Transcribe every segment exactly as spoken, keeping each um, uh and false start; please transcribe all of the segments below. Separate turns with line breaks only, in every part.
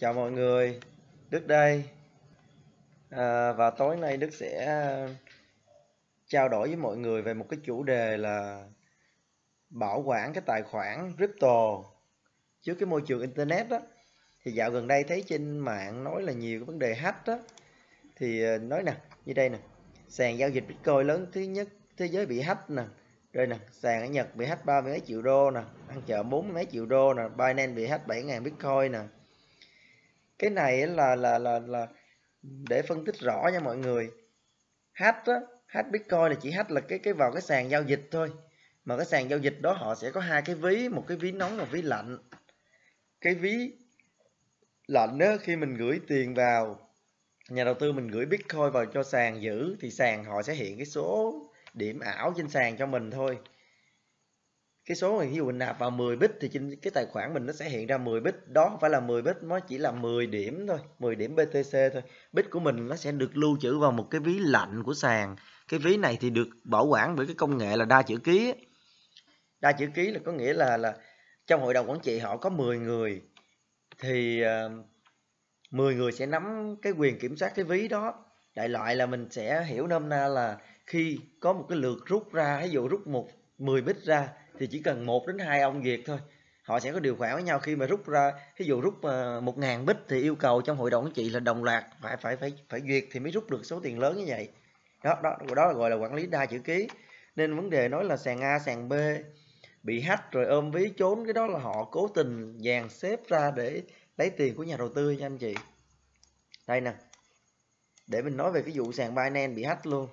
Chào mọi người, Đức đây. À, và tối nay Đức sẽ trao đổi với mọi người về một cái chủ đề là bảo quản cái tài khoản crypto trước cái môi trường internet đó. Thì dạo gần đây thấy trên mạng nói là nhiều cái vấn đề hack đó. Thì nói nè, như đây nè, sàn giao dịch Bitcoin lớn thứ nhất thế giới bị hack nè. Rồi nè, sàn ở Nhật bị hack ba mươi mấy triệu đô nè, ăn chợ bốn mươi mấy triệu đô nè, Binance bị hack bảy nghìn Bitcoin nè. Cái này là là là là để phân tích rõ nha mọi người. Hack á, hack Bitcoin là chỉ hack là cái cái vào cái sàn giao dịch thôi. Mà cái sàn giao dịch đó họ sẽ có hai cái ví, một cái ví nóng và ví lạnh. Cái ví lạnh đó khi mình gửi tiền vào, nhà đầu tư mình gửi Bitcoin vào cho sàn giữ thì sàn họ sẽ hiện cái số điểm ảo trên sàn cho mình thôi. Cái số này ví dụ mình nạp vào mười bit thì trên cái tài khoản mình nó sẽ hiện ra mười bit, đó không phải là mười bit, nó chỉ là mười điểm thôi, mười điểm bê tê xê thôi. Bit của mình nó sẽ được lưu trữ vào một cái ví lạnh của sàn. Cái ví này thì được bảo quản bởi cái công nghệ là đa chữ ký. Đa chữ ký là có nghĩa là là trong hội đồng quản trị họ có mười người thì uh, mười người sẽ nắm cái quyền kiểm soát cái ví đó. Đại loại là mình sẽ hiểu nôm na là khi có một cái lượt rút ra, ví dụ rút một mười bit ra thì chỉ cần một đến hai ông duyệt thôi. Họ sẽ có điều khoản với nhau khi mà rút ra, ví dụ rút một nghìn bit thì yêu cầu trong hội đồng quản trị là đồng loạt phải phải phải phải duyệt thì mới rút được số tiền lớn như vậy. Đó đó đó là gọi là quản lý đa chữ ký. Nên vấn đề nói là sàn A, sàn B bị hack rồi ôm ví trốn, cái đó là họ cố tình dàn xếp ra để lấy tiền của nhà đầu tư nha anh chị. Đây nè, để mình nói về cái vụ sàn Binance bị hack luôn.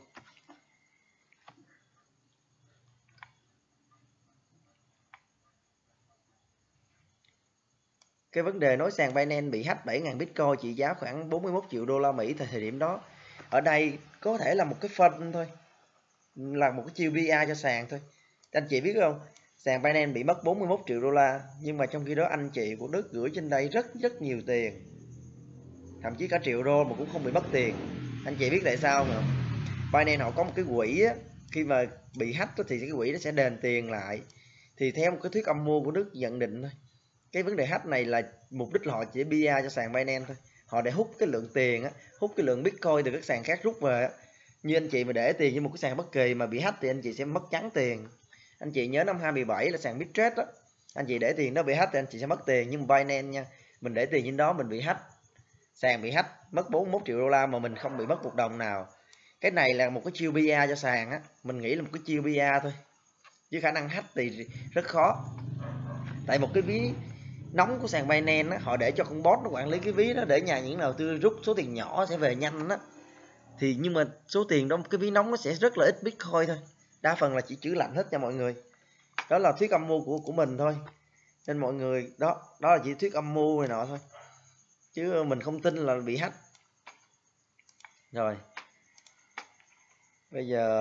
Cái vấn đề nói sàn Binance bị hack bảy nghìn Bitcoin trị giá khoảng bốn mươi mốt triệu đô la Mỹ tại thời điểm đó. Ở đây có thể là một cái phân thôi, là một cái chiêu pê e cho sàn thôi. Anh chị biết không, sàn Binance bị mất bốn mươi mốt triệu đô la, nhưng mà trong khi đó anh chị của Đức gửi trên đây rất rất nhiều tiền, thậm chí cả triệu đô mà cũng không bị mất tiền. Anh chị biết tại sao không? Binance họ có một cái quỹ á, khi mà bị hack thì cái quỹ nó sẽ đền tiền lại. Thì theo một cái thuyết âm mưu của Đức nhận định thôi, cái vấn đề hack này là mục đích là họ chỉ pê e cho sàn Binance thôi. Họ để hút cái lượng tiền á, hút cái lượng Bitcoin từ các sàn khác rút về á. Như anh chị mà để tiền trên một cái sàn bất kỳ mà bị hack thì anh chị sẽ mất trắng tiền. Anh chị nhớ năm hai mươi bảy là sàn Bittrex á, anh chị để tiền nó bị hack thì anh chị sẽ mất tiền. Nhưng mà Binance nha, mình để tiền trên đó mình bị hack, sàn bị hack mất bốn mươi mốt triệu đô la mà mình không bị mất một đồng nào. Cái này là một cái chiêu pê e cho sàn á, mình nghĩ là một cái chiêu pê e thôi, chứ khả năng hack thì rất khó. Tại một cái ví nóng của sàn Binance á, họ để cho con bot nó quản lý cái ví đó để nhà những nào tư rút số tiền nhỏ sẽ về nhanh á. Thì nhưng mà số tiền đó cái ví nóng nó sẽ rất là ít Bitcoin thôi, đa phần là chỉ trữ lạnh hết nha mọi người. Đó là thuyết âm mưu của của mình thôi, nên mọi người đó đó là chỉ thuyết âm mưu này nọ thôi, chứ mình không tin là bị hack. Rồi bây giờ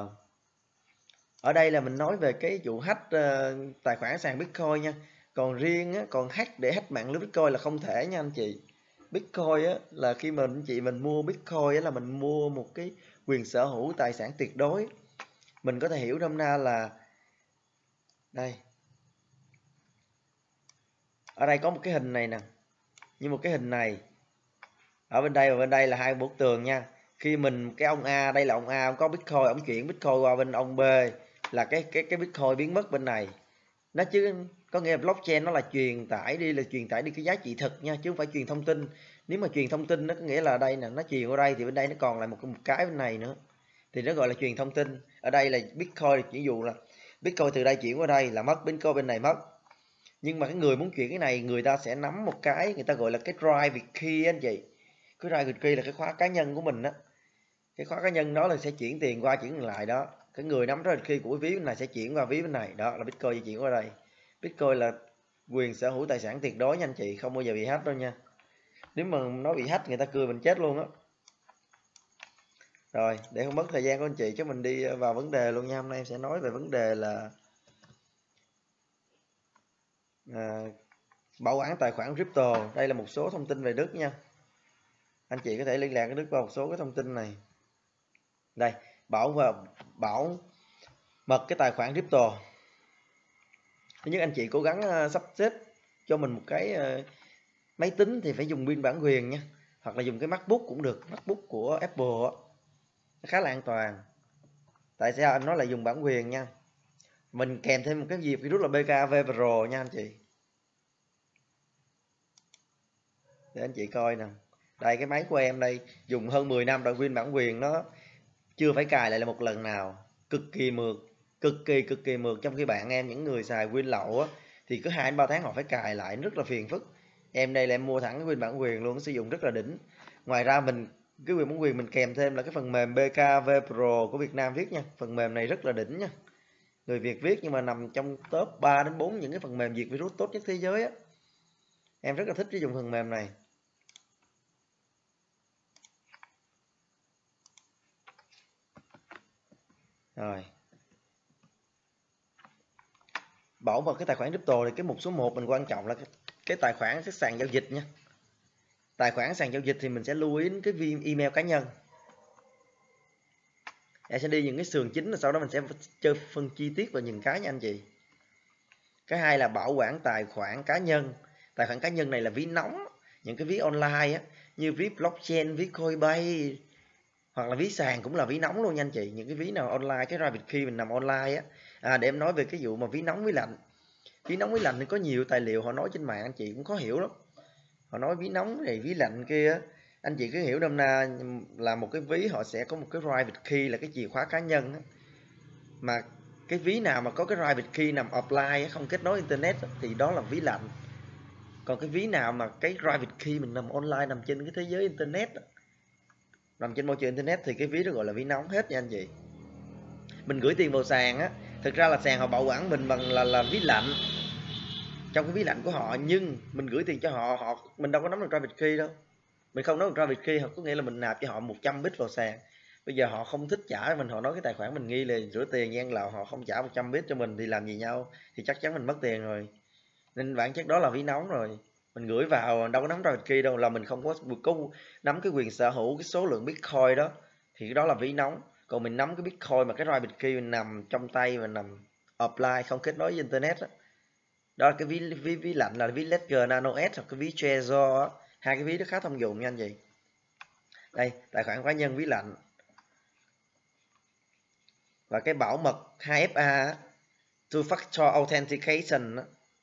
ở đây là mình nói về cái vụ hack uh, tài khoản sàn Bitcoin nha. Còn riêng á, còn hack để hack mạng lưới Bitcoin là không thể nha anh chị. Bitcoin á, là khi mà anh chị mình mua Bitcoin á, là mình mua một cái quyền sở hữu tài sản tuyệt đối. Mình có thể hiểu nôm na là đây, ở đây có một cái hình này nè, như một cái hình này ở bên đây và bên đây là hai bức tường nha. Khi mình cái ông A, đây là ông A, ông có Bitcoin, ông chuyển Bitcoin qua bên ông B là cái cái cái Bitcoin biến mất bên này. Nó chứ có nghĩa là blockchain nó là truyền tải đi là truyền tải đi cái giá trị thực nha, chứ không phải truyền thông tin. Nếu mà truyền thông tin nó có nghĩa là đây nè, nó truyền qua đây thì bên đây nó còn lại một một cái bên này nữa, thì nó gọi là truyền thông tin. Ở đây là Bitcoin, ví dụ là Bitcoin từ đây chuyển qua đây là mất, Bitcoin bên này mất. Nhưng mà cái người muốn chuyển cái này, người ta sẽ nắm một cái người ta gọi là cái private key anh chị. Cái private key là cái khóa cá nhân của mình á. Cái khóa cá nhân đó là sẽ chuyển tiền qua chuyển lại đó. Cái người nắm private key của cái ví bên này sẽ chuyển qua ví bên này, đó là Bitcoin chuyển qua đây. Bitcoin là quyền sở hữu tài sản tuyệt đối nha anh chị, không bao giờ bị hack đâu nha. Nếu mà nó bị hack người ta cười mình chết luôn á. Rồi để không mất thời gian của anh chị, chứ mình đi vào vấn đề luôn nha. Hôm nay em sẽ nói về vấn đề là à, bảo quản tài khoản crypto. Đây là một số thông tin về Đức nha. Anh chị có thể liên lạc với Đức qua một số cái thông tin này. Đây, bảo và bảo mật cái tài khoản crypto. Thứ nhất anh chị cố gắng uh, sắp xếp cho mình một cái uh, Máy tính thì phải dùng pin bản quyền nha, hoặc là dùng cái MacBook cũng được, MacBook của Apple á, nó khá là an toàn. Tại sao anh nói là dùng bản quyền nha? Mình kèm thêm một cái diệt virus là bê ca vê Pro nha anh chị. Để anh chị coi nè. Đây cái máy của em đây, dùng hơn mười năm rồi, pin bản quyền nó chưa phải cài lại là một lần nào. Cực kỳ mượt, cực kỳ cực kỳ mượt. Trong khi bạn em những người xài pin lậu á thì cứ hai đến ba tháng họ phải cài lại, rất là phiền phức. Em đây là em mua thẳng cái pin bản quyền luôn, sử dụng rất là đỉnh. Ngoài ra mình cái quyền bản quyền mình kèm thêm là cái phần mềm bê ca vê Pro của Việt Nam viết nha. Phần mềm này rất là đỉnh nha. Người Việt viết nhưng mà nằm trong top ba đến bốn những cái phần mềm diệt virus tốt nhất thế giới á. Em rất là thích cái dùng phần mềm này. Rồi. Bảo mật cái tài khoản crypto thì cái mục số một mình quan trọng là cái, cái tài khoản cái sàn giao dịch nha. Tài khoản sàn giao dịch thì mình sẽ lưu ý đến cái email cá nhân. Em sẽ đi những cái sườn chính rồi sau đó mình sẽ chơi phân chi tiết vào những cái nha anh chị. Cái hai là bảo quản tài khoản cá nhân. Tài khoản cá nhân này là ví nóng, những cái ví online á, như ví blockchain, ví Coinbase hoặc là ví sàn cũng là ví nóng luôn nha anh chị. Những cái ví nào online, cái private key mình nằm online á. À, để em nói về cái vụ mà ví nóng ví lạnh. Ví nóng ví lạnh thì có nhiều tài liệu họ nói trên mạng, anh chị cũng khó hiểu lắm. Họ nói ví nóng này ví lạnh kia, anh chị cứ hiểu nôm na là một cái ví họ sẽ có một cái private key là cái chìa khóa cá nhân á. Mà cái ví nào mà có cái private key nằm offline không kết nối internet thì đó là ví lạnh. Còn cái ví nào mà cái private key mình nằm online, nằm trên cái thế giới internet, nằm trên môi trường internet thì cái ví đó gọi là ví nóng hết nha anh chị. Mình gửi tiền vào sàn á, thực ra là sàn họ bảo quản mình bằng là là ví lạnh, trong cái ví lạnh của họ, nhưng mình gửi tiền cho họ, họ mình đâu có nắm được private key đâu. Mình không nắm được private key, có nghĩa là mình nạp cho họ một trăm bit vào sàn. Bây giờ họ không thích trả mình, họ nói cái tài khoản mình nghi là rửa tiền gian lận, họ không trả một trăm bit cho mình thì làm gì nhau, thì chắc chắn mình mất tiền rồi. Nên bản chất đó là ví nóng rồi. Mình gửi vào đâu có nắm private key đâu, là mình không có, có nắm cái quyền sở hữu cái số lượng bitcoin đó thì cái đó là ví nóng. Còn mình nắm cái bitcoin mà cái private key mình nằm trong tay và nằm offline, không kết nối với internet đó, đó là cái ví ví ví lạnh, là ví Ledger Nano S hoặc cái ví Trezor. Hai cái ví đó khá thông dụng nha anh chị. Đây, tài khoản cá nhân ví lạnh. Và cái bảo mật hai F A, Two Factor Authentication.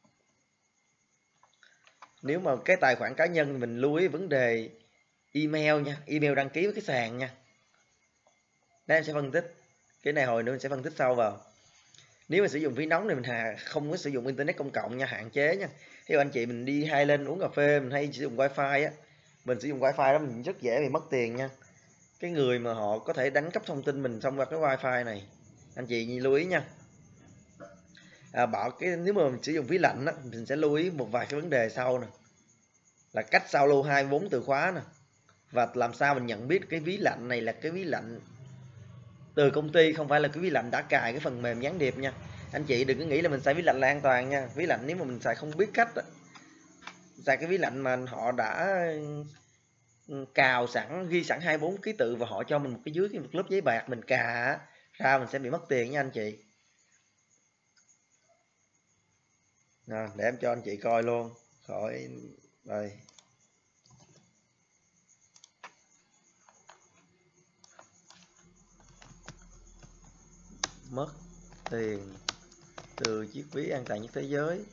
Nếu mà cái tài khoản cá nhân mình lưu ý vấn đề email nha, email đăng ký với cái sàn nha. Đây em sẽ phân tích. Cái này hồi nữa mình sẽ phân tích sau vào. Nếu mà sử dụng ví nóng thì mình không có sử dụng internet công cộng nha, hạn chế nha. Theo anh chị mình đi hay lên uống cà phê mình hay sử dụng wifi á, mình sử dụng wifi đó mình rất dễ bị mất tiền nha. Cái người mà họ có thể đánh cắp thông tin mình thông qua cái wifi này, anh chị lưu ý nha. À, bảo cái nếu mà mình sử dụng ví lạnh á, mình sẽ lưu ý một vài cái vấn đề sau nè, là cách sao lưu hai mươi bốn từ khóa nè, và làm sao mình nhận biết cái ví lạnh này là cái ví lạnh từ công ty, không phải là cái ví lạnh đã cài cái phần mềm gián điệp nha. Anh chị đừng có nghĩ là mình xài ví lạnh là an toàn nha. Ví lạnh nếu mà mình xài không biết cách đó, xài cái ví lạnh mà họ đã cào sẵn, ghi sẵn hai mươi bốn ký tự và họ cho mình một cái dưới cái một lớp giấy bạc, mình cà ra mình sẽ bị mất tiền nha anh chị. Nè, để em cho anh chị coi luôn khỏi đây. Mất tiền từ chiếc ví an toàn nhất thế giới.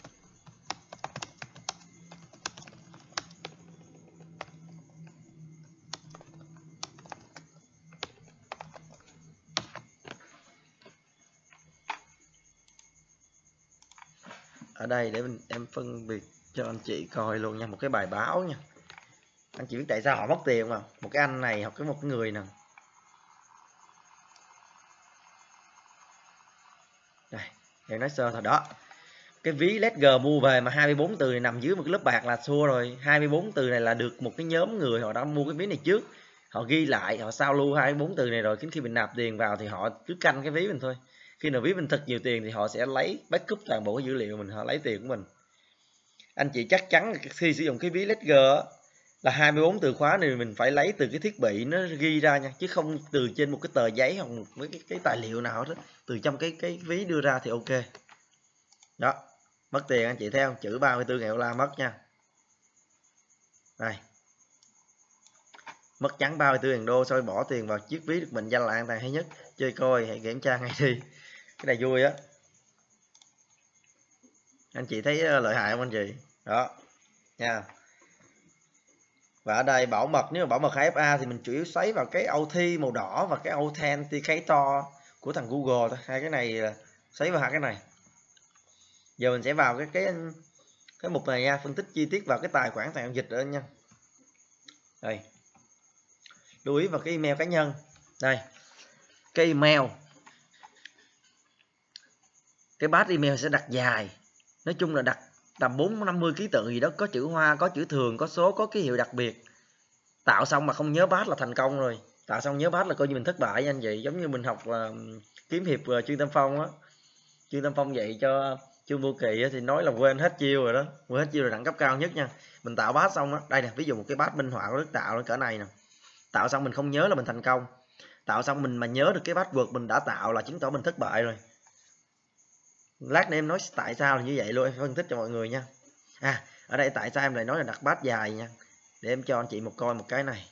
Ở đây để mình em phân biệt cho anh chị coi luôn nha, một cái bài báo nha. Anh chị biết tại sao họ mất tiền không? Một cái anh này hoặc cái một người nào đây, em nói sơ thôi đó. Cái ví Ledger mua về mà hai mươi bốn từ này nằm dưới một cái lớp bạc là xua rồi. Hai mươi bốn từ này là được một cái nhóm người họ đã mua cái ví này trước, họ ghi lại, họ sao lưu hai mươi bốn từ này rồi, đến khi mình nạp tiền vào thì họ cứ canh cái ví mình thôi. Khi nào ví mình thật nhiều tiền thì họ sẽ lấy backup toàn bộ cái dữ liệu mình, họ lấy tiền của mình. Anh chị chắc chắn khi sử dụng cái ví Ledger là hai mươi bốn từ khóa này mình phải lấy từ cái thiết bị nó ghi ra nha, chứ không từ trên một cái tờ giấy hoặc một cái, cái tài liệu nào đó, từ trong cái cái ví đưa ra thì ok. Đó, mất tiền anh chị thấy không? Chữ ba mươi tư nghìn đô la mất nha. Đây, mất trắng ba mươi tư ngàn đô, soi bỏ tiền vào chiếc ví được mệnh danh là an toàn hay nhất. Chơi coi, hãy kiểm tra ngay đi. Cái này vui á. Anh chị thấy lợi hại không anh chị? Đó nha. Và ở đây bảo mật, nếu mà bảo mật hai ép a thì mình chủ yếu xoáy vào cái ô tê màu đỏ và cái Authenticator của thằng Google thôi. Hai cái này xoáy vào hai cái này. Giờ mình sẽ vào cái cái cái mục này nha, phân tích chi tiết vào cái tài khoản giao dịch nữa nha. Đây, lưu ý vào cái email cá nhân. Đây, cái email, cái bát email sẽ đặt dài, nói chung là đặt tầm bốn năm mươi ký tự gì đó, có chữ hoa, có chữ thường, có số, có ký hiệu đặc biệt. Tạo xong mà không nhớ bát là thành công rồi. Tạo xong nhớ bát là coi như mình thất bại nha anh chị. Giống như mình học là kiếm hiệp Trương Tam Phong á, Trương Tam Phong dạy cho Trương Vô Kỳ thì nói là quên hết chiêu rồi đó, quên hết chiêu là đẳng cấp cao nhất nha. Mình tạo bát xong á, đây nè, ví dụ một cái bát minh họa của Đức Tạo cỡ này nè, tạo xong mình không nhớ là mình thành công, tạo xong mình mà nhớ được cái bát vượt mình đã tạo là chứng tỏ mình thất bại rồi. Lát nữa em nói tại sao là như vậy luôn, em phân tích cho mọi người nha. À, ở đây tại sao em lại nói là đặt bát dài nha, để em cho anh chị một coi một cái này.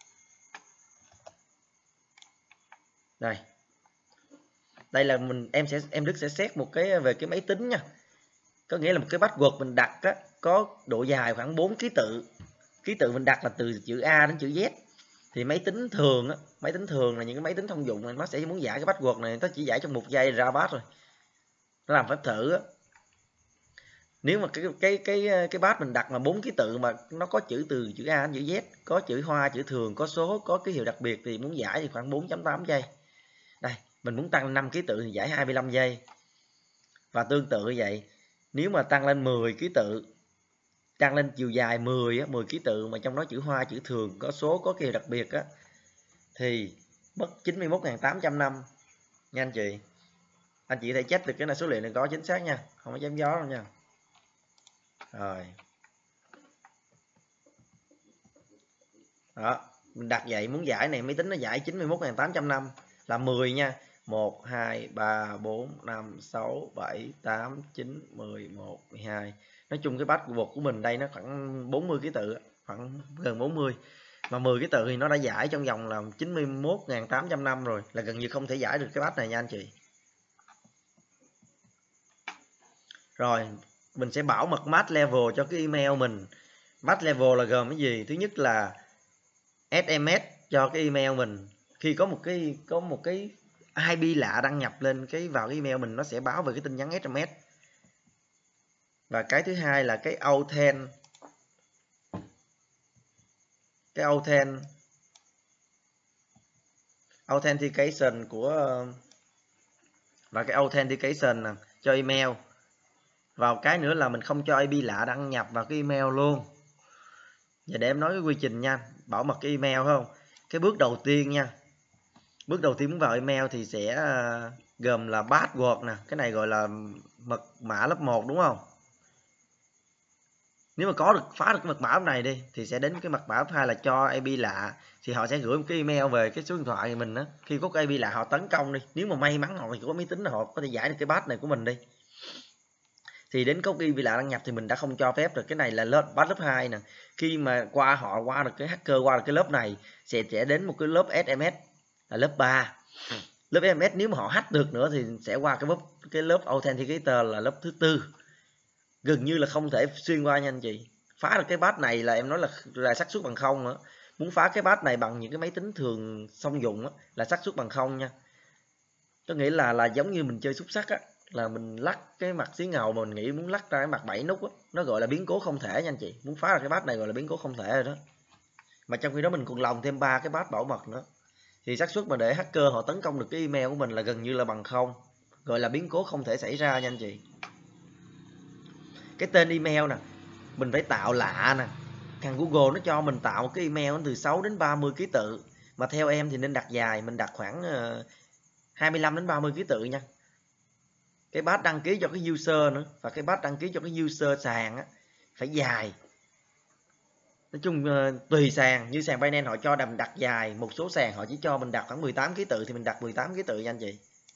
Đây, đây là mình em sẽ em Đức sẽ xét một cái về cái máy tính nha. Có nghĩa là một cái password mình đặt á, có độ dài khoảng bốn ký tự. Ký tự mình đặt là từ chữ A đến chữ Z. Thì máy tính thường á, máy tính thường là những cái máy tính thông dụng này, nó sẽ muốn giải cái password này, nó chỉ giải trong một giây ra pass rồi. Nó làm phép thử á. Nếu mà cái cái cái cái pass mình đặt mà bốn ký tự mà nó có chữ từ chữ A đến chữ Z, có chữ hoa, chữ thường, có số, có ký hiệu đặc biệt thì muốn giải thì khoảng bốn chấm tám giây. Đây, mình muốn tăng năm ký tự thì giải hai mươi lăm giây. Và tương tự như vậy, nếu mà tăng lên mười ký tự, tăng lên chiều dài mười á, mười ký tự mà trong đó chữ hoa, chữ thường, có số, có ký hiệu đặc biệt á, thì mất chín mươi mốt nghìn tám trăm năm nha anh chị. Anh chị có thể check được cái này, số liệu này có chính xác nha, không có chém gió đâu nha. Rồi. Đó, mình đặt vậy muốn giải này, máy tính nó giải chín mươi mốt nghìn tám trăm năm là mười nha. một, hai, ba, bốn, năm, sáu, bảy, tám, chín, mười, một, mười hai. Nói chung cái password của mình đây nó khoảng bốn mươi ký tự, khoảng gần bốn mươi. Mà mười ký tự thì nó đã giải trong vòng là chín mươi mốt nghìn tám trăm năm rồi, là gần như không thể giải được cái pass này nha anh chị. Rồi, mình sẽ bảo mật mask level cho cái email mình. Mask level là gồm cái gì? Thứ nhất là ét em ét cho cái email mình. Khi có một cái có một cái i pê lạ đăng nhập lên cái vào cái email mình, nó sẽ báo về cái tin nhắn ét em ét. Và cái thứ hai là cái authent cái authent authentication của và cái authentication nè, cho email. Vào cái nữa là mình không cho i pê lạ đăng nhập vào cái email luôn. Giờ để em nói cái quy trình nha, bảo mật cái email không? Cái bước đầu tiên nha. Bước đầu tiên muốn vào email thì sẽ gồm là password nè, cái này gọi là mật mã lớp một đúng không? Nếu mà có được phá được cái mật mã này đi thì sẽ đến cái mật mã thứ hai là cho i pê lạ, thì họ sẽ gửi một cái email về cái số điện thoại của mình đó. Khi có cái i pê lạ họ tấn công đi, nếu mà may mắn họ thì có máy tính là họ có thể giải được cái pass này của mình đi. Thì đến có cái i pê lạ đăng nhập thì mình đã không cho phép rồi. Cái này là lớp pass lớp hai nè. Khi mà qua họ qua được cái hacker qua được cái lớp này sẽ sẽ đến một cái lớp ét em ét là lớp ba. Lớp ét em ét nếu mà họ hack được nữa thì sẽ qua cái lớp cái lớp authenticator là lớp thứ tư. Gần như là không thể xuyên qua nha anh chị. Phá được cái pass này là em nói là là xác suất bằng không nữa. Muốn phá cái pass này bằng những cái máy tính thường thông dụng á, là xác suất bằng không nha. Có nghĩa là là giống như mình chơi xúc xắc á, là mình lắc cái mặt xí ngầu mà mình nghĩ muốn lắc ra cái mặt bảy nút á, nó gọi là biến cố không thể nha anh chị. Muốn phá được cái pass này gọi là biến cố không thể rồi đó. Mà trong khi đó mình còn lồng thêm ba cái pass bảo mật nữa, thì xác suất mà để hacker họ tấn công được cái email của mình là gần như là bằng không, gọi là biến cố không thể xảy ra nha anh chị. Cái tên email nè, mình phải tạo lạ nè. Thằng Google nó cho mình tạo một cái email từ sáu đến ba mươi ký tự, mà theo em thì nên đặt dài, mình đặt khoảng hai mươi lăm đến ba mươi ký tự nha. Cái pass đăng ký cho cái user nữa, và cái pass đăng ký cho cái user sàn á phải dài. Nói chung uh, tùy sàn, như sàn Binance họ cho đầm đặt dài, một số sàn họ chỉ cho mình đặt khoảng mười tám ký tự thì mình đặt mười tám ký tự nha anh chị.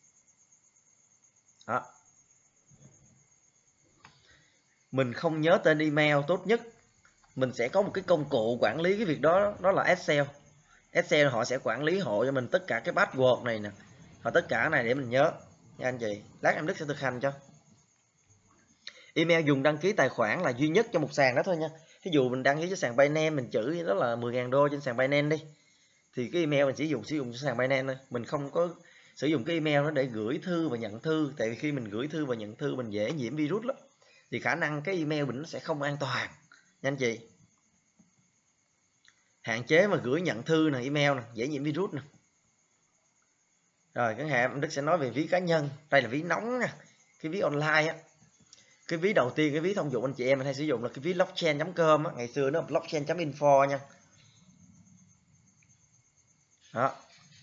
Đó. Mình không nhớ tên email tốt nhất mình sẽ có một cái công cụ quản lý cái việc đó, đó là Excel. Excel họ sẽ quản lý hộ cho mình tất cả cái password này nè, và tất cả này để mình nhớ nha anh chị. Lát em Đức sẽ thực hành cho. Email dùng đăng ký tài khoản là duy nhất cho một sàn đó thôi nha. Ví dụ mình đăng ký cho sàn Binance, mình chữ đó là mười nghìn đô trên sàn Binance đi, thì cái email mình sử dụng sử dụng cho sàn Binance thôi. Mình không có sử dụng cái email đó để gửi thư và nhận thư, tại vì khi mình gửi thư và nhận thư mình dễ nhiễm virus lắm, thì khả năng cái email mình nó sẽ không an toàn nha anh chị. Hạn chế mà gửi nhận thư nè, email nè, dễ nhiễm virus nè. Rồi cái hệ em Đức sẽ nói về ví cá nhân. Đây là ví nóng nha, cái ví online á. Cái ví đầu tiên, cái ví thông dụng anh chị em mình hay sử dụng là cái ví blockchain chấm com á, ngày xưa nó blockchain chấm info nha. Đó.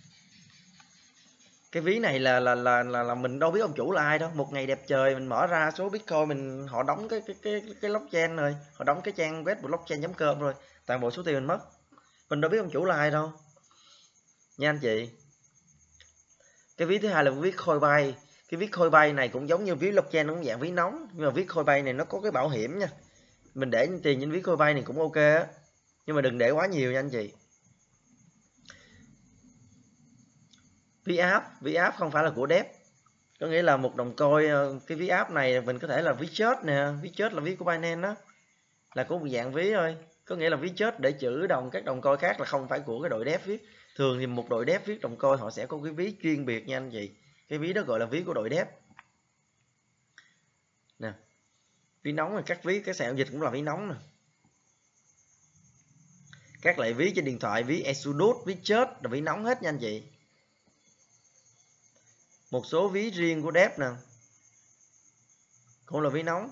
Cái ví này là là là là, là mình đâu biết ông chủ là ai đâu. Một ngày đẹp trời mình mở ra số Bitcoin mình, họ đóng cái cái cái cái blockchain rồi, họ đóng cái trang web blockchain chấm com rồi, toàn bộ số tiền mình mất. Mình đâu biết ông chủ là ai đâu. Nha anh chị. Cái ví thứ hai là ví Coinbase. Cái ví Coinbase này cũng giống như ví blockchain, nó cũng dạng ví nóng, nhưng mà ví Coinbase này nó có cái bảo hiểm nha. Mình để tiền trên ví Coinbase này cũng ok á, nhưng mà đừng để quá nhiều nha anh chị. Ví app, ví app không phải là của dev, có nghĩa là một đồng coin. Cái ví app này mình có thể là ví chết nè, ví chết là ví của Binance đó, là của một dạng ví thôi, có nghĩa là ví chết để trữ đồng các đồng coin khác, là không phải của cái đội dev viết. Thường thì một đội dev viết đồng coin họ sẽ có cái ví chuyên biệt nha anh chị, cái ví đó gọi là ví của đội dev nè. Ví nóng là các ví, cái sàn giao dịch cũng là ví nóng nè. Các loại ví trên điện thoại, ví Exodus, ví chết là ví nóng hết nha anh chị. Một số ví riêng của dev nè cũng là ví nóng.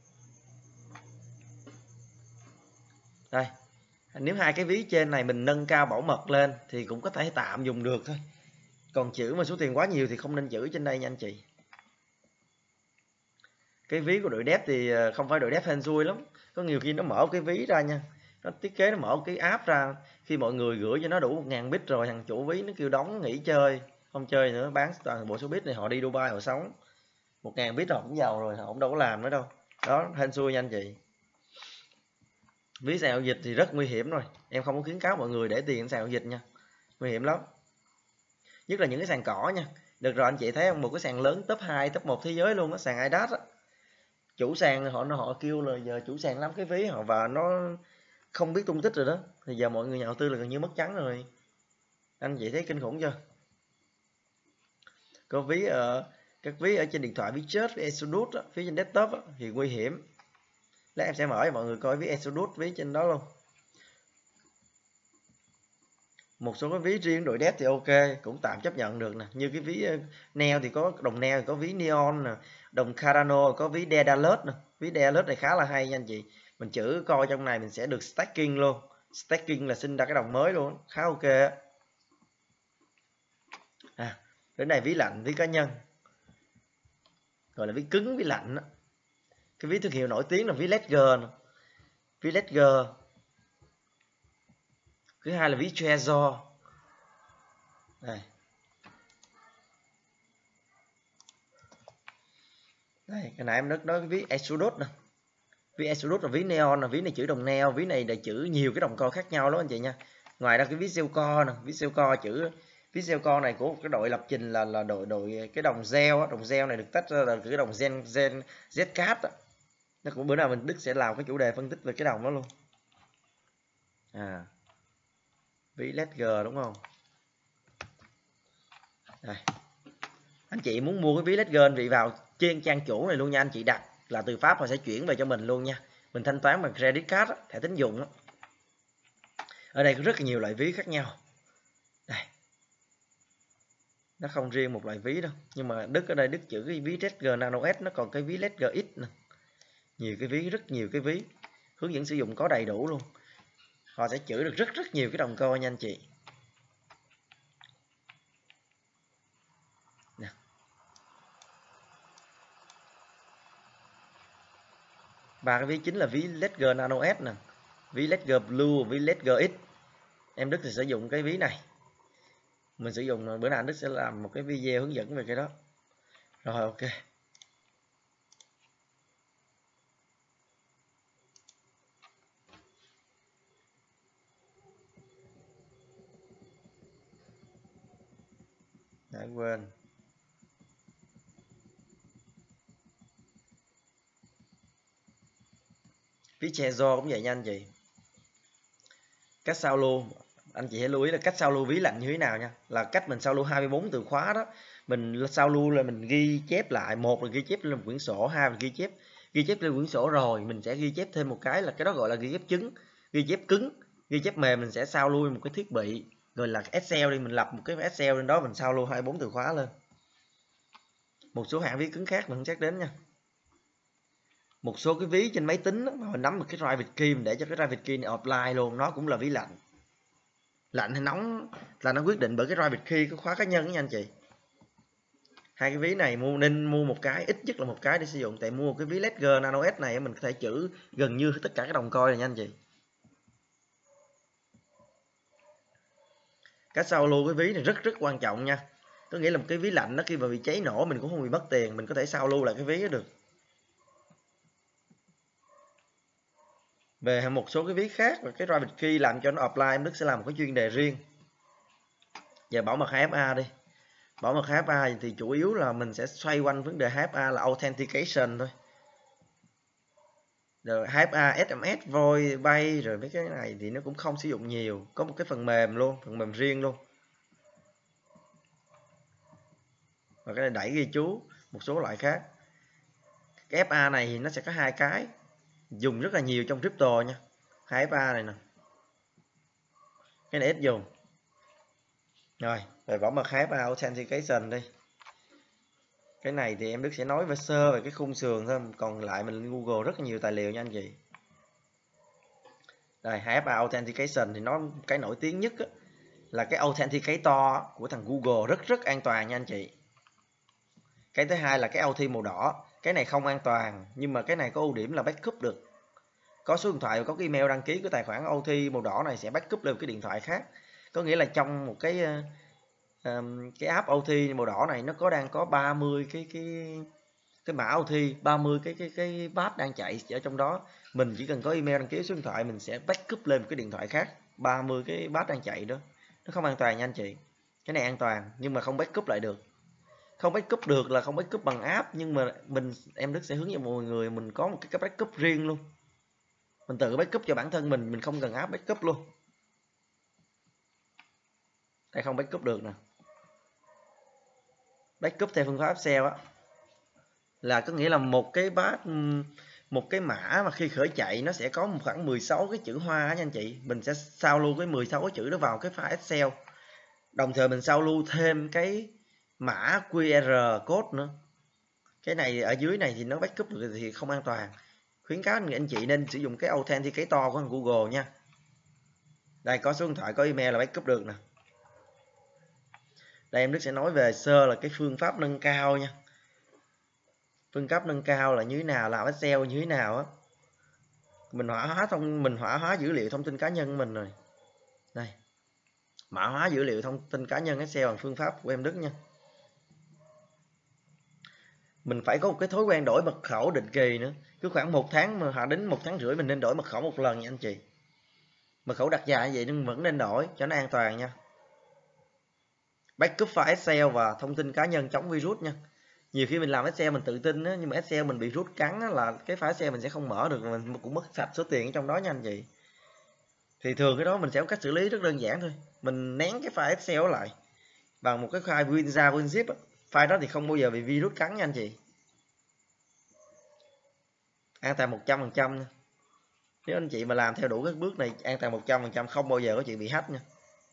Đây, nếu hai cái ví trên này mình nâng cao bảo mật lên thì cũng có thể tạm dùng được thôi, còn chữ mà số tiền quá nhiều thì không nên chữ trên đây nha anh chị. Cái ví của đội dev thì không phải đội dev hên xui lắm, có nhiều khi nó mở cái ví ra nha, nó thiết kế nó mở cái app ra, khi mọi người gửi cho nó đủ một ngàn bit rồi, thằng chủ ví nó kêu đóng nghỉ chơi, không chơi nữa, bán toàn bộ số bit này, họ đi Dubai họ sống, một ngàn bit họ cũng giàu rồi, họ cũng đâu có làm nữa đâu. Đó, hên xui nha anh chị. Ví sàn giao dịch thì rất nguy hiểm rồi, em không có khuyến cáo mọi người để tiền sàn giao dịch nha, nguy hiểm lắm, nhất là những cái sàn cỏ nha. Được rồi anh chị thấy không, một cái sàn lớn top hai, top một thế giới luôn á, sàn i đát á, chủ sàn họ họ kêu là giờ chủ sàn nắm cái ví họ và nó không biết tung tích rồi đó, thì giờ mọi người nhà đầu tư là gần như mất trắng rồi. Anh chị thấy kinh khủng chưa? Có ví ở các ví ở trên điện thoại, ví chết, ví Exodus á, ví trên desktop á, thì nguy hiểm. Lát em sẽ mở cho mọi người coi ví Exodus, ví trên đó luôn. Một số cái ví riêng đội dev thì ok, cũng tạm chấp nhận được nè, như cái ví Neo thì có đồng Neo thì có ví Neon nè, đồng Cardano có ví Daedalus nè, ví Daedalus này khá là hay nha anh chị. Mình chữ coi trong này mình sẽ được staking luôn, staking là sinh ra cái đồng mới luôn, khá ok á. À, cái này ví lạnh, ví cá nhân, gọi là ví cứng, ví lạnh đó. Cái ví thương hiệu nổi tiếng là ví Ledger, ví Ledger. Thứ hai là ví Trezor. Đây. Đây, cái này em nói nói cái ví Exodus nè. Ví Exodus là ví Neon, là ví này chữ đồng Neo, ví này để chữ nhiều cái đồng coin khác nhau đó anh chị nha. Ngoài ra cái ví Selco nè, ví Selco chữ ví Selco này của cái đội lập trình là là đội đội cái đồng gel á, đồng gel này được tách ra là cái đồng gen gen Zcat á. Nó cũng bữa nào mình Đức sẽ làm cái chủ đề phân tích về cái đồng đó luôn. À. Ví Ledger đúng không? Đây. Anh chị muốn mua cái ví Ledger anh chị vào trên trang chủ này luôn nha anh chị, đặt là từ Pháp họ sẽ chuyển về cho mình luôn nha. Mình thanh toán bằng credit card, thẻ tín dụng đó. Ở đây có rất là nhiều loại ví khác nhau. Đây. Nó không riêng một loại ví đâu, nhưng mà Đức ở đây Đức chữ cái ví Ledger Nano S, nó còn cái ví Ledger X nè. Nhiều cái ví, rất nhiều cái ví. Hướng dẫn sử dụng có đầy đủ luôn. Họ sẽ chữ được rất rất nhiều cái đồng coin nha anh chị. Nè. Và cái ví chính là ví Ledger Nano S nè, ví Ledger Blue, ví Ledger X. Em Đức thì sử dụng cái ví này. Mình sử dụng bữa nào Đức sẽ làm một cái video hướng dẫn về cái đó. Rồi ok. quên. Ví Trezor cũng vậy nha anh chị. Cách sao lưu, anh chị hãy lưu ý là cách sao lưu ví lạnh như thế nào nha. Là cách mình sao lưu hai mươi bốn từ khóa đó. Mình sao lưu là mình ghi chép lại, một là ghi chép lên một quyển sổ, hai là ghi chép ghi chép lên quyển sổ rồi mình sẽ ghi chép thêm một cái là cái đó gọi là ghi chép chứng, ghi chép cứng. Ghi chép mềm mình sẽ sao lưu một cái thiết bị, rồi là Excel đi, mình lập một cái Excel lên đó mình sao lưu hai mươi bốn từ khóa lên. Một số hạng ví cứng khác mình không chắc đến nha. Một số cái ví trên máy tính đó, mà mình nắm một cái private key mình để cho cái private key này offline luôn, nó cũng là ví lạnh. Lạnh hay nóng là nó quyết định bởi cái private key, cái khóa cá nhân đó nha anh chị. Hai cái ví này mua nên mua một cái, ít nhất là một cái để sử dụng. Tại mua một cái ví Ledger Nano S này mình có thể trữ gần như tất cả các đồng coin này nha anh chị. Cách sao lưu cái ví này rất rất quan trọng nha. Có nghĩa là một cái ví lạnh nó khi mà bị cháy nổ mình cũng không bị mất tiền, mình có thể sao lưu lại cái ví đó được. Về một số cái ví khác và cái private key làm cho nó offline, em Đức sẽ làm một cái chuyên đề riêng. Giờ bảo mật hai ép a đi. Bảo mật hai ép a thì chủ yếu là mình sẽ xoay quanh vấn đề hai ép a là authentication thôi. Rồi hai ép a, ét em ét, Void, Bay rồi mấy cái này thì nó cũng không sử dụng nhiều. Có một cái phần mềm luôn, phần mềm riêng luôn. Và cái này đẩy ghi chú, một số loại khác. Cái ép a này thì nó sẽ có hai cái, dùng rất là nhiều trong crypto nha. hai ép a này nè. Cái này ít dùng. Rồi, về bảo mật hai ép a authentication đi. Cái này thì em Đức sẽ nói về sơ về cái khung sườn thôi, còn lại mình lên Google rất là nhiều tài liệu nha anh chị. Đây, hai ép a authentication thì nó cái nổi tiếng nhất á, là cái authenticator của thằng Google rất rất an toàn nha anh chị. Cái thứ hai là cái ô tê màu đỏ, cái này không an toàn nhưng mà cái này có ưu điểm là backup được. Có số điện thoại và có cái email đăng ký của tài khoản ô tê màu đỏ này sẽ backup lên cái điện thoại khác. Có nghĩa là trong một cái um, cái app ô tê màu đỏ này nó có đang có ba mươi cái cái cái mã ô tê, ba mươi cái cái cái bot đang chạy ở trong đó. Mình chỉ cần có email đăng ký số điện thoại mình sẽ backup lên một cái điện thoại khác, ba mươi cái bot đang chạy đó. Nó không an toàn nha anh chị. Cái này an toàn nhưng mà không backup lại được. Không backup được là không backup bằng app, nhưng mà mình em Đức sẽ hướng dẫn mọi người mình có một cái backup riêng luôn. Mình tự backup cho bản thân mình, mình không cần app backup luôn. Đây không backup được nè. Backup theo phương pháp Excel á là có nghĩa là một cái bot, một cái mã mà khi khởi chạy nó sẽ có một khoảng mười sáu cái chữ hoa nha anh chị. Mình sẽ sao lưu cái mười sáu cái chữ đó vào cái file Excel. Đồng thời mình sao lưu thêm cái mã quy rờ code nữa. Cái này ở dưới này thì nó backup được thì không an toàn. Khuyến cáo anh chị nên sử dụng cái authenticator của Google nha. Đây có số điện thoại, có email là backup được nè. Đây em Đức sẽ nói về sơ là cái phương pháp nâng cao nha. Phương pháp nâng cao là như thế nào, làm Excel như thế nào á. Mình hỏa hóa thông mình hỏa hóa dữ liệu thông tin cá nhân của mình rồi. Đây. Mã hóa dữ liệu thông tin cá nhân Excel bằng phương pháp của em Đức nha. Mình phải có một cái thói quen đổi mật khẩu định kỳ nữa. Cứ khoảng một tháng mà họ đến một tháng rưỡi mình nên đổi mật khẩu một lần nha anh chị. Mật khẩu đặt dài như vậy nhưng vẫn nên đổi cho nó an toàn nha. Backup file Excel và thông tin cá nhân chống virus nha. Nhiều khi mình làm Excel mình tự tin á, nhưng mà Excel mình bị rút cắn á, là cái file Excel mình sẽ không mở được, mình cũng mất sạch số tiền ở trong đó nha anh chị. Thì thường cái đó mình sẽ có cách xử lý rất đơn giản thôi. Mình nén cái file Excel lại bằng một cái file WinRAR WinZip. File đó thì không bao giờ bị virus cắn nha anh chị. An toàn một trăm phần trăm nha. Nếu anh chị mà làm theo đủ các bước này an toàn một trăm phần trăm, không bao giờ có chuyện bị hack nha.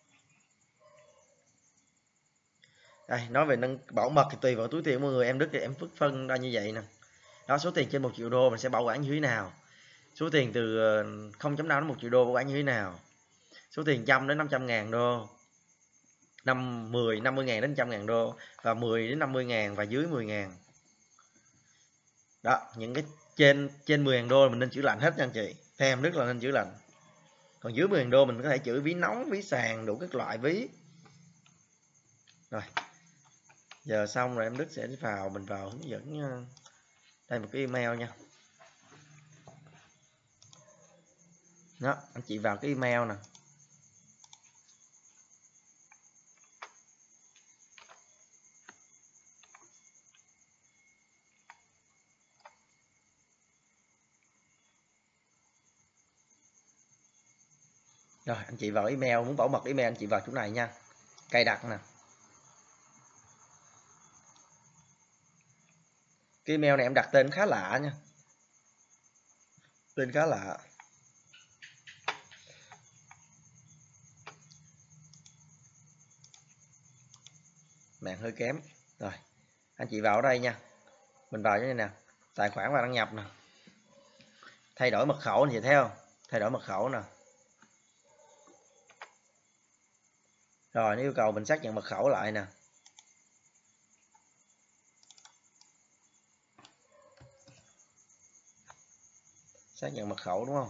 Đây, nói về nâng bảo mật thì tùy vào túi tiền của mọi người, em Đức thì em phức phân ra như vậy nè. Đó, số tiền trên một triệu đô mình sẽ bảo quản như thế nào? Số tiền từ không phẩy năm đến một triệu đô bảo quản như thế nào? Số tiền một trăm đến năm trăm ngàn đô, năm, mười, năm mươi ngàn đến một trăm ngàn đô, và mười đến năm mươi ngàn và dưới mười ngàn. Đó, những cái trên trên mười ngàn đô mình nên trữ lạnh hết nha anh chị. Theo em Đức là nên trữ lạnh. Còn dưới mười ngàn đô mình có thể trữ ví nóng, ví sàn, đủ các loại ví. Rồi. Giờ xong rồi em Đức sẽ vào mình vào hướng dẫn đây một cái email nha. Đó, anh chị vào cái email nè. Rồi anh chị vào email, muốn bảo mật email anh chị vào chỗ này nha, cài đặt nè. Cái email này em đặt tên khá lạ nha, tên khá lạ. Mạng hơi kém. Rồi anh chị vào ở đây nha, mình vào chỗ này nè, tài khoản và đăng nhập nè, thay đổi mật khẩu anh chị thấy không, thay đổi mật khẩu nè. Rồi nó yêu cầu mình xác nhận mật khẩu lại nè. Xác nhận mật khẩu đúng không?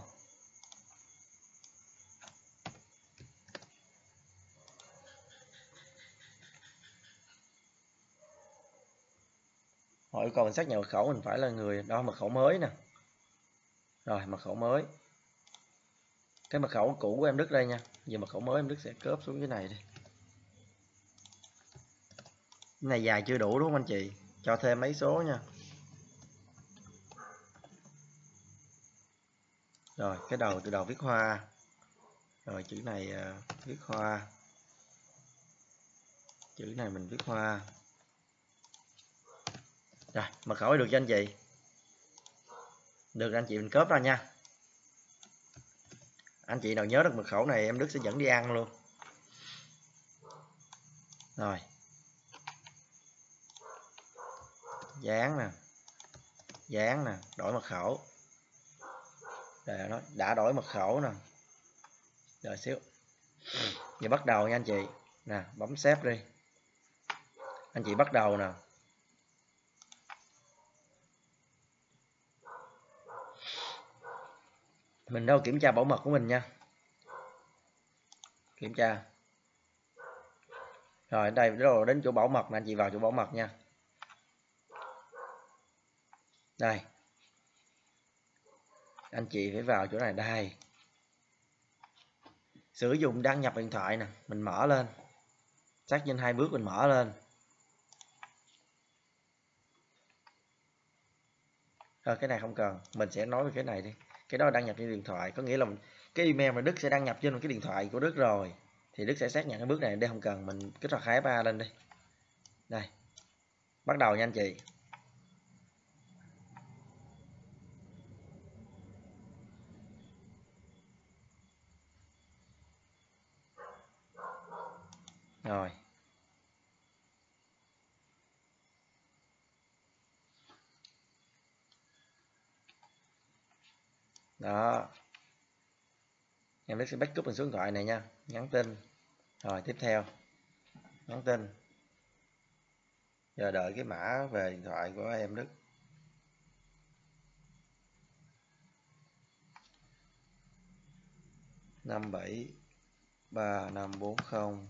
Họ yêu cầu mình xác nhận mật khẩu, mình phải là người đo mật khẩu mới nè. Rồi mật khẩu mới, cái mật khẩu cũ của em Đức đây nha, giờ mật khẩu mới em Đức sẽ cóp xuống cái này đi. Cái này dài chưa đủ đúng không anh chị, cho thêm mấy số nha. Rồi cái đầu từ đầu viết hoa, rồi chữ này uh, viết hoa, chữ này mình viết hoa. Rồi mật khẩu được cho anh chị, được anh chị mình cóp ra nha. Anh chị nào nhớ được mật khẩu này em Đức sẽ dẫn đi ăn luôn. Rồi dán nè, dán nè, đổi mật khẩu. Để nó đã đổi mật khẩu nè. Đợi xíu. Giờ bắt đầu nha anh chị. Nè, bấm xếp đi. Anh chị bắt đầu nè. Mình đâu kiểm tra bảo mật của mình nha. Kiểm tra. Rồi đây rồi đến chỗ bảo mật nè, anh chị vào chỗ bảo mật nha. Đây. Anh chị phải vào chỗ này đây. Sử dụng đăng nhập điện thoại nè, mình mở lên. Xác nhận hai bước mình mở lên. Rồi cái này không cần, mình sẽ nói về cái này đi. Cái đó đăng nhập trên điện thoại, có nghĩa là cái email mà Đức sẽ đăng nhập trên cái điện thoại của Đức rồi thì Đức sẽ xác nhận cái bước này, đây không cần, mình kích hoạt hai ba lên đi. Đây. Bắt đầu nha anh chị. Rồi. Đó. Em sẽ backup bằng số điện thoại này nha, nhắn tin. Rồi tiếp theo. Nhắn tin. Giờ đợi cái mã về điện thoại của em Đức. năm bảy ba năm bốn không.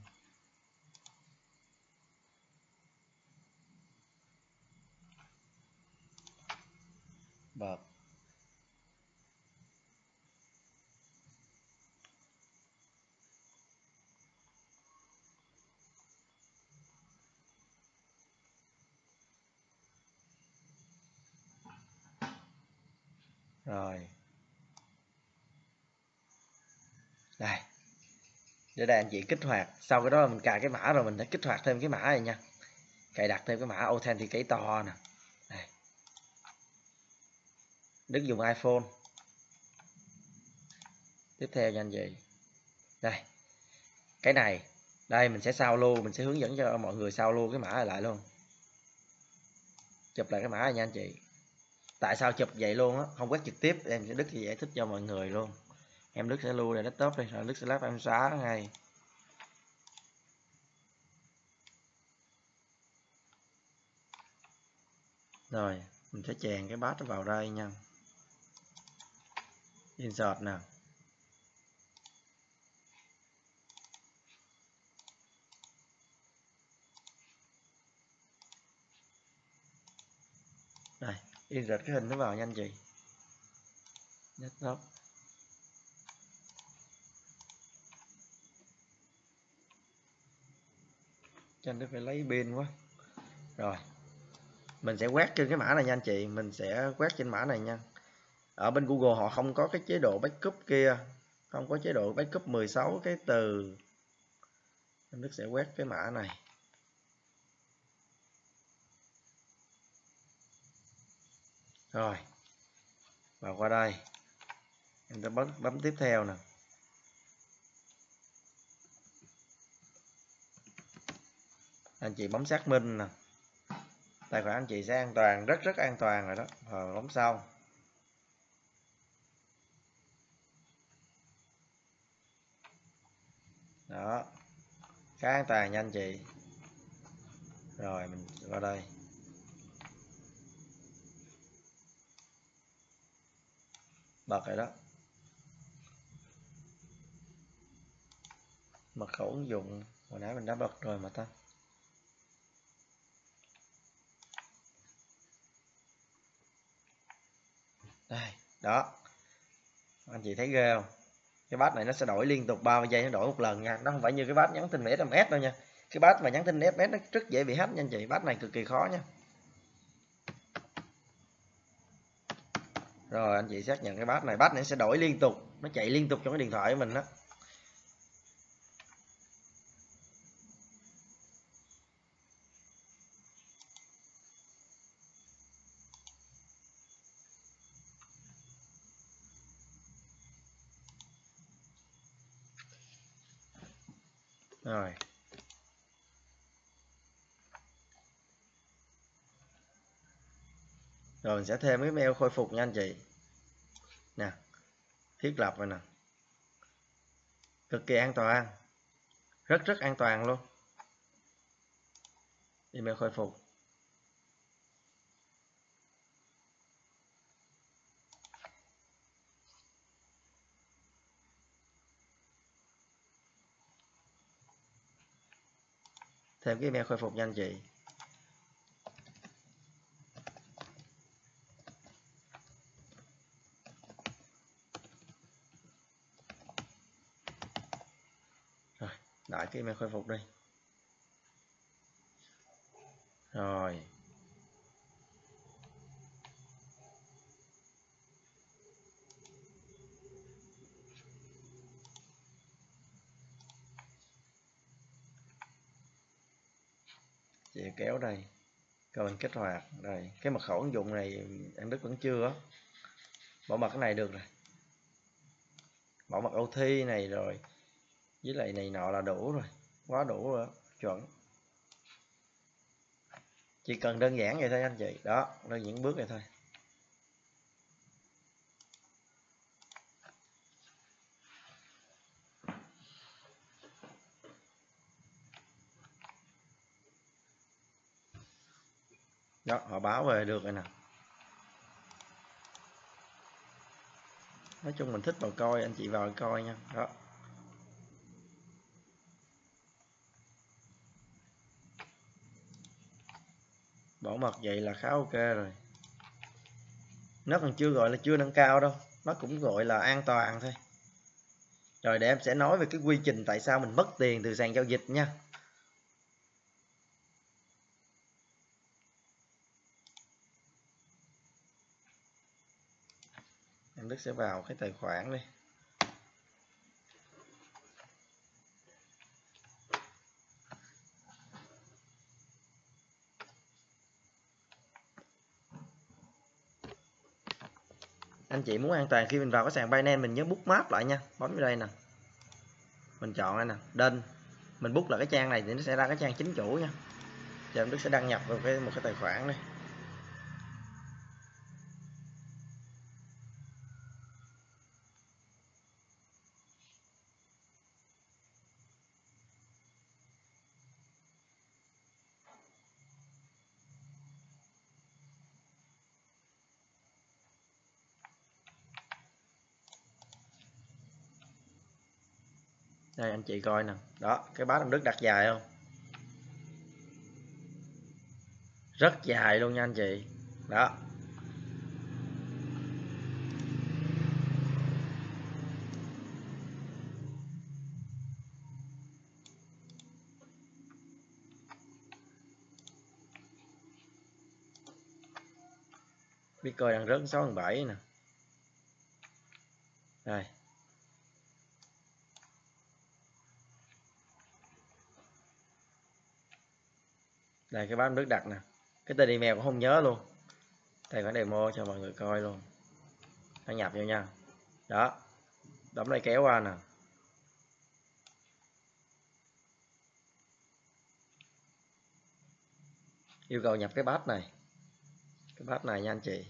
Bật. Rồi. Đây. Để đây anh chị kích hoạt. Sau cái đó mình cài cái mã rồi mình sẽ kích hoạt thêm cái mã này nha. Cài đặt thêm cái mã Authenticator nè. Đây. Đức dùng iPhone. Tiếp theo nha anh chị. Đây. Cái này. Đây mình sẽ sao lưu. Mình sẽ hướng dẫn cho mọi người sao lưu cái mã này lại luôn. Chụp lại cái mã này nha anh chị. Tại sao chụp vậy luôn á, không quét trực tiếp, em sẽ Đức thì giải thích cho mọi người luôn. Em Đức sẽ lưu lại desktop đi, rồi Đức sẽ lắp em xóa ngay. Rồi mình sẽ chèn cái path vào đây nha. Insert nè. Đây, insert cái hình nó vào nha anh chị. Desktop. Cho anh Đức phải lấy pin quá. Rồi. Mình sẽ quét trên cái mã này nha anh chị, mình sẽ quét trên mã này nha. Ở bên Google họ không có cái chế độ backup kia. không có chế độ backup mười sáu cái từ. Anh Đức sẽ quét cái mã này. Rồi, vào qua đây, em ta bấm, bấm tiếp theo nè. Anh chị bấm xác minh nè. Tài khoản anh chị sẽ an toàn, rất rất an toàn rồi đó. Rồi bấm xong. Đó, khá an toàn nha anh chị. Rồi mình vào đây. Bật rồi đó. Mật khẩu ứng dụng hồi nãy mình đã bật rồi mà ta. Đây, đó. Anh chị thấy ghê không? Cái bát này nó sẽ đổi liên tục ba mươi giây nó đổi một lần nha. Nó không phải như cái bát nhắn tin ét em ét đâu nha. Cái bát mà nhắn tin ét em ét nó rất dễ bị hack nha anh chị. Bát này cực kỳ khó nha. Rồi anh chị xác nhận cái bát này, bát này sẽ đổi liên tục, nó chạy liên tục trong cái điện thoại của mình đó. Rồi. Rồi mình sẽ thêm cái mail khôi phục nha anh chị. Nè, thiết lập rồi nè. Cực kỳ an toàn. Rất rất an toàn luôn. Email khôi phục. Thêm cái email khôi phục nha anh chị. Rồi, đại cái email khôi phục đi. Rồi. Chị kéo đây. Rồi mình kích hoạt. Đây, cái mật khẩu ứng dụng này anh Đức vẫn chưa á. Bảo mật cái này được rồi. Bảo mật ô tê này rồi. Với lại này nọ là đủ rồi. Quá đủ rồi. Chuẩn. Chỉ cần đơn giản vậy thôi anh chị. Đó, đơn giản bước vậy thôi. Đó, họ báo về được rồi nè. Nói chung mình thích vào coi, anh chị vào coi nha. Đó. Bảo mật vậy là khá ok rồi. Nó còn chưa gọi là chưa nâng cao đâu. Nó cũng gọi là an toàn thôi. Rồi để em sẽ nói về cái quy trình tại sao mình mất tiền từ sàn giao dịch nha. Em Đức sẽ vào cái tài khoản đi. Anh chị muốn an toàn khi mình vào cái sàn Binance mình nhớ bookmark lại nha. Bấm vào đây nè. Mình chọn đây nè, đơn. Mình book là cái trang này thì nó sẽ ra cái trang chính chủ nha. Giờ em Đức sẽ đăng nhập vào cái một cái tài khoản đây. Đây anh chị coi nè. Đó, cái bát em Đức đặt dài không? Rất dài luôn nha anh chị. Đó. Bitcoin đang rớt sáu phần bảy nè. Đây. Đây cái bát Đức đặt nè, cái tên email cũng không nhớ luôn. Tài khoản demo cho mọi người coi luôn, đăng nhập vô nha. Đó, bấm đây kéo qua nè, yêu cầu nhập cái bát này, cái bát này nha anh chị.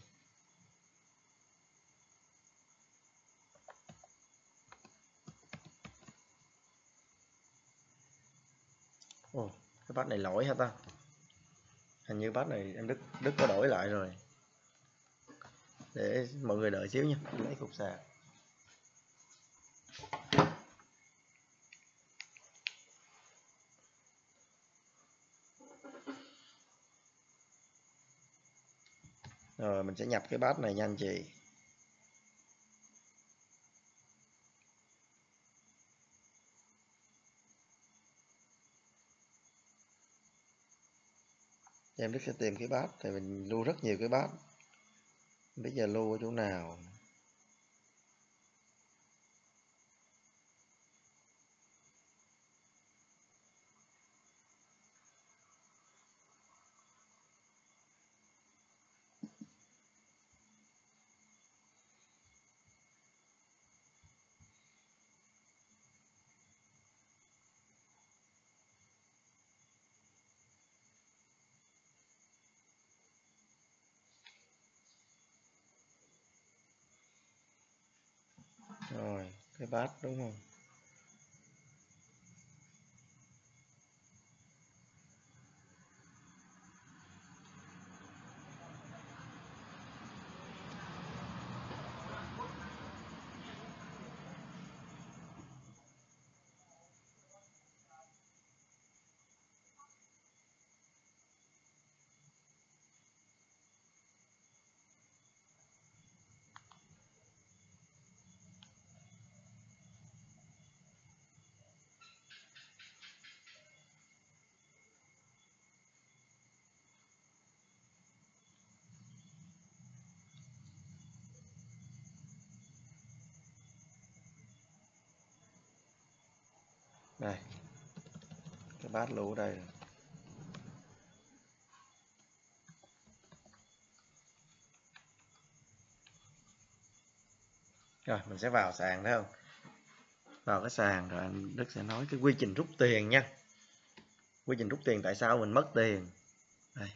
Ồ, cái bát này lỗi hả ta? Hình như bát này em Đức Đức có đổi lại rồi. Để mọi người đợi xíu nha, lấy cục sạc. Rồi mình sẽ nhập cái bát này nha anh chị. Em Đức sẽ tìm cái bát, thì mình lưu rất nhiều cái bát. Bây giờ lưu ở chỗ nào? Rồi, cái bát đúng không? Đây, cái bát lưu ở đây rồi. Rồi mình sẽ vào sàn thấy không? Vào cái sàn rồi anh Đức sẽ nói cái quy trình rút tiền nha. Quy trình rút tiền tại sao mình mất tiền. Đây.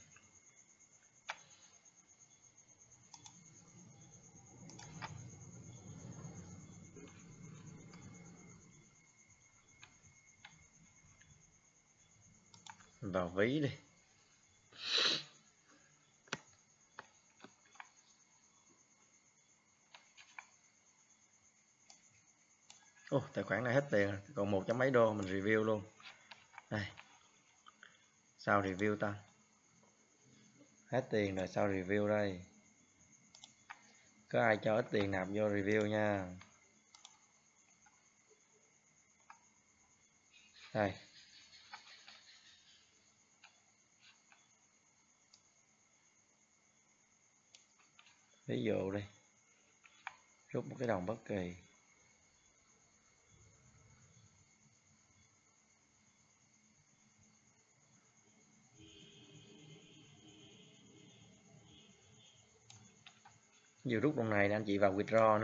Mình vào ví đi. Ồ, tài khoản này hết tiền rồi, còn một trăm mấy đô, mình review luôn. Đây. Sao review ta? Hết tiền rồi, sao review đây? Có ai cho ít tiền nạp vô review nha. Đây. Ví dụ đi. Rút một cái đồng bất kỳ. Vừa rút đồng này nè anh chị, vào withdraw nè.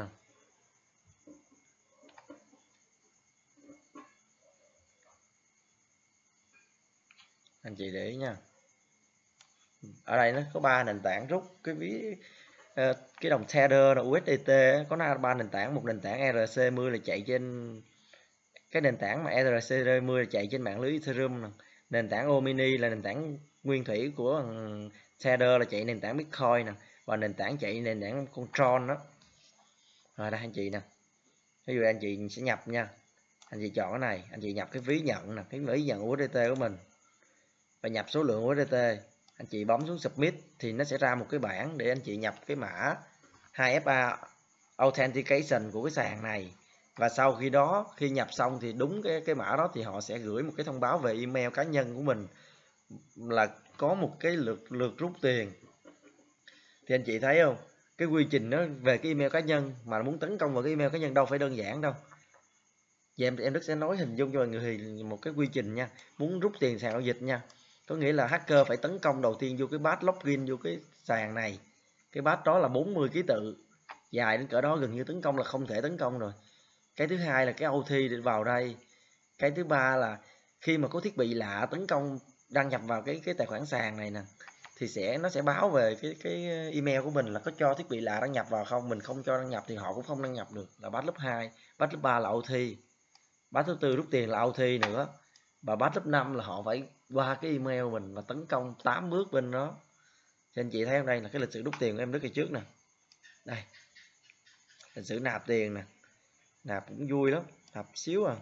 Anh chị để ý nha. Ở đây nó có ba nền tảng rút cái ví uh, cái đồng Tether là u ét đê tê, có ba nền tảng, một nền tảng e rờ xê mười là chạy trên cái nền tảng mà e rờ xê mười là chạy trên mạng lưới Ethereum nè. Nền tảng Omni là nền tảng nguyên thủy của Tether là chạy nền tảng Bitcoin nè, và nền tảng chạy nền tảng Control đó. Rồi đây anh chị nè. Ví dụ anh chị sẽ nhập nha. Anh chị chọn cái này, anh chị nhập cái ví nhận nè, cái ví nhận u ét đê tê của mình. Và nhập số lượng u ét đê tê. Anh chị bấm xuống submit thì nó sẽ ra một cái bảng để anh chị nhập cái mã hai ép a authentication của cái sàn này. Và sau khi đó, khi nhập xong thì đúng cái cái mã đó thì họ sẽ gửi một cái thông báo về email cá nhân của mình là có một cái lượt lượt rút tiền. Thì anh chị thấy không? Cái quy trình nó về cái email cá nhân, mà muốn tấn công vào cái email cá nhân đâu phải đơn giản đâu. Vậy em em Đức sẽ nói hình dung cho mọi người một cái quy trình nha. Muốn rút tiền sàn giao dịch nha. Có nghĩa là hacker phải tấn công đầu tiên vô cái path login vô cái sàn này. Cái path đó là bốn mươi ký tự, dài đến cỡ đó gần như tấn công là không thể tấn công rồi. Cái thứ hai là cái ô tê để vào đây. Cái thứ ba là khi mà có thiết bị lạ tấn công đăng nhập vào cái cái tài khoản sàn này nè, thì sẽ nó sẽ báo về cái cái email của mình là có cho thiết bị lạ đăng nhập vào không. Mình không cho đăng nhập thì họ cũng không đăng nhập được, là path lớp hai. Path lớp ba là ô tê. Path thứ tư rút tiền là ô tê nữa. Và path lớp năm là họ phải qua cái email mình và tấn công tám bước bên đó. Cho anh chị thấy hôm đây là cái lịch sử rút tiền của em Đức kỳ trước nè. Đây, lịch sử nạp tiền nè, nạp cũng vui lắm, nạp xíu à.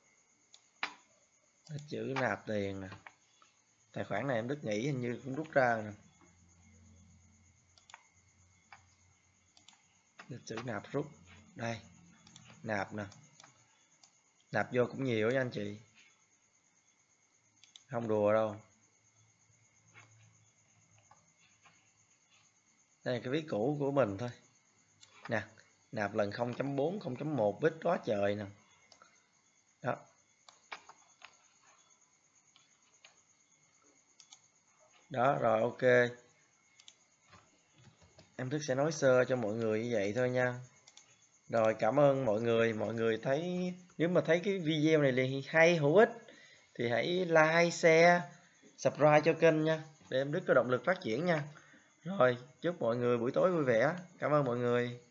Lịch sử nạp tiền nè, tài khoản này em Đức nghĩ hình như cũng rút ra nè. Lịch sử nạp rút, đây, nạp nè, nạp vô cũng nhiều nha anh chị, không đùa đâu. Đây là cái ví cũ của mình thôi nè, nạp lần không chấm bốn, không chấm một bit quá trời nè. Đó. Đó rồi, ok. Em Thức sẽ nói sơ cho mọi người như vậy thôi nha. Rồi, cảm ơn mọi người. Mọi người thấy, nếu mà thấy cái video này hay, hữu ích thì hãy like, share, subscribe cho kênh nha, để em Đức có động lực phát triển nha. Rồi, chúc mọi người buổi tối vui vẻ. Cảm ơn mọi người.